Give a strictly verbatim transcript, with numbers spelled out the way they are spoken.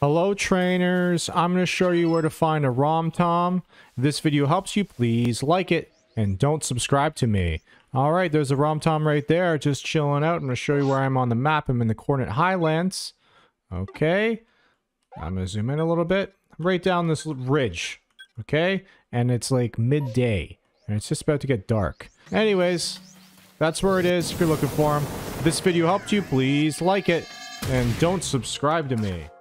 Hello trainers, I'm going to show you where to find a Rotom. If this video helps you, please like it and don't subscribe to me. Alright, there's a Rotom right there, just chilling out. I'm going to show you where I'm on the map. I'm in the Coordinate Highlands. Okay, I'm going to zoom in a little bit. Right down this ridge, okay? And it's like midday, and it's just about to get dark. Anyways, that's where it is if you're looking for him. If this video helped you, please like it and don't subscribe to me.